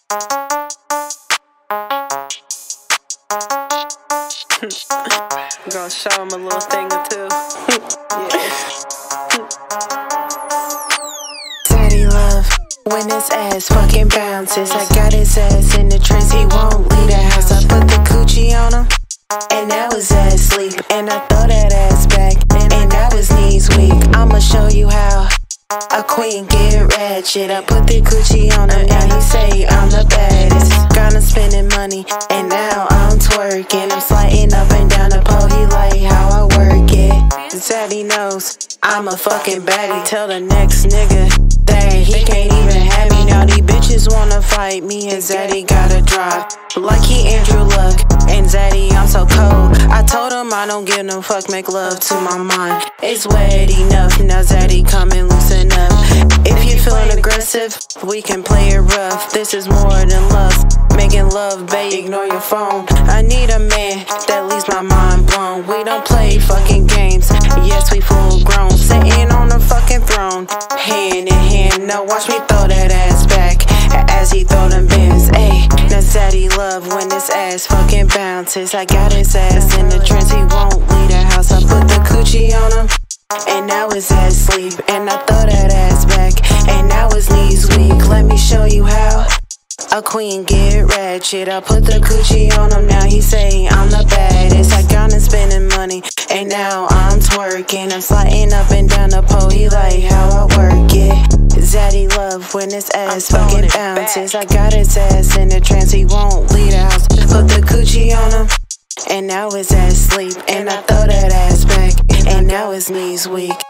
Gonna show him a little thing or two. Daddy love when his ass fucking bounces. I got his ass in the trance, he won't leave the house. I put the coochie on him, and now his ass sleep. And I throw that ass back, and now his knees weak. I'ma show you how a queen get ratchet. I put the coochie on him, now he say I'm the baddest. Got him spending money, and now I'm twerking. I'm sliding up and down the pole, he like how I work it. Zaddy knows I'm a fucking baddie. Tell the next nigga that he can't even have me. Now these bitches wanna fight me, and Zaddy gotta drop like he Andrew Luck. And Zaddy, I'm so cold, I told him I don't give no fuck, make love to my mind. It's wet enough, now Zaddy come and loosen up. If you feeling aggressive, we can play it rough. This is more than lust, making love, babe, ignore your phone. I need a man that leaves my mind blown. We don't play fucking games, yes we full grown. Sitting on the fucking throne, hand in hand. Now watch me throw that ass back as he throw them bins. Ayy, now Zaddy love when his ass fucking bounces. I got his ass in the trance, he won't leave the house. I put the coochie on him, and now his ass sleep. And I throw that ass back, and now his knees weak. Let me show you how a queen get ratchet. I put the coochie on him, now he say I'm the baddest. I got him spending money, and now I'm twerking. I'm sliding up and down the pole, he like how I work it. Zaddy love when his ass fucking bounces. I got his ass in the trance, he won't leave the house. Put the coochie on him, and now his ass sleep. And I throw that ass back, and now his knees weak.